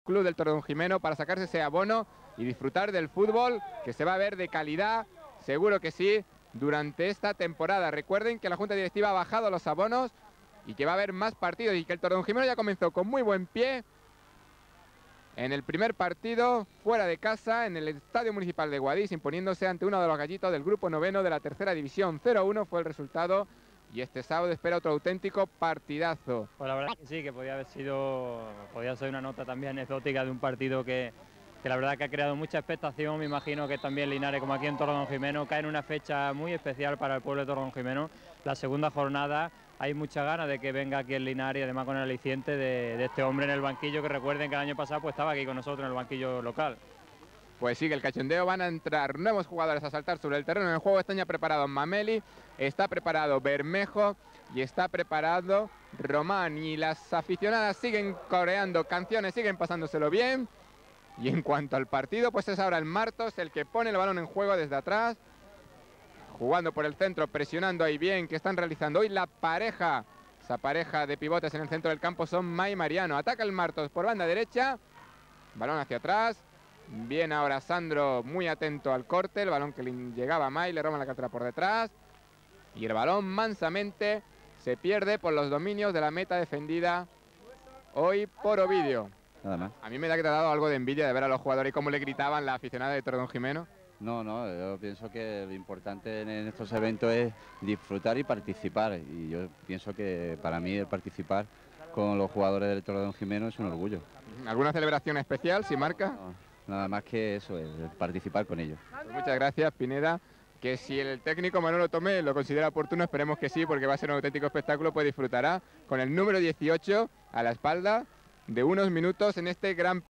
Club del Torredonjimeno para sacarse ese abono y disfrutar del fútbol que se va a ver de calidad, seguro que sí, durante esta temporada. Recuerden que la Junta Directiva ha bajado los abonos y que va a haber más partidos y que el Torredonjimeno ya comenzó con muy buen pie en el primer partido fuera de casa en el Estadio Municipal de Guadix, imponiéndose ante uno de los gallitos del grupo noveno de la tercera división. 0-1 fue el resultado y este sábado espera otro auténtico partidazo. Pues la verdad que sí, que podía ser una nota también anecdótica de un partido que la verdad que ha creado mucha expectación. Me imagino que también Linares, como aquí en Torredonjimeno, cae en una fecha muy especial para el pueblo de Torredonjimeno. La segunda jornada, hay muchas ganas de que venga aquí el Linares y además con el aliciente de este hombre en el banquillo, que recuerden que el año pasado pues estaba aquí con nosotros en el banquillo local. Pues sigue el cachondeo, van a entrar nuevos jugadores a saltar sobre el terreno. En el juego están ya preparados Mameli, está preparado Bermejo y está preparado Román. Y las aficionadas siguen coreando canciones, siguen pasándoselo bien. Y en cuanto al partido, pues es ahora el Martos el que pone el balón en juego desde atrás. Jugando por el centro, presionando ahí bien, que están realizando hoy la pareja. Esa pareja de pivotes en el centro del campo son Mai y Mariano. Ataca el Martos por banda derecha. Balón hacia atrás. Bien ahora Sandro, muy atento al corte. El balón que le llegaba a Mai, le roban la cartera por detrás. Y el balón mansamente se pierde por los dominios de la meta defendida hoy por Ovidio. Nada más. A mí me da que te ha dado algo de envidia de ver a los jugadores y cómo le gritaban la aficionada de Torredonjimeno. No, yo pienso que lo importante en estos eventos es disfrutar y participar. Y yo pienso que para mí el participar con los jugadores del Torredonjimeno es un orgullo. ¿Alguna celebración especial, si marca? No, nada más que eso, es participar con ellos. Pues muchas gracias, Pineda. Que si el técnico Manolo Tomé lo considera oportuno, esperemos que sí, porque va a ser un auténtico espectáculo, pues disfrutará con el número 18 a la espalda de unos minutos en este gran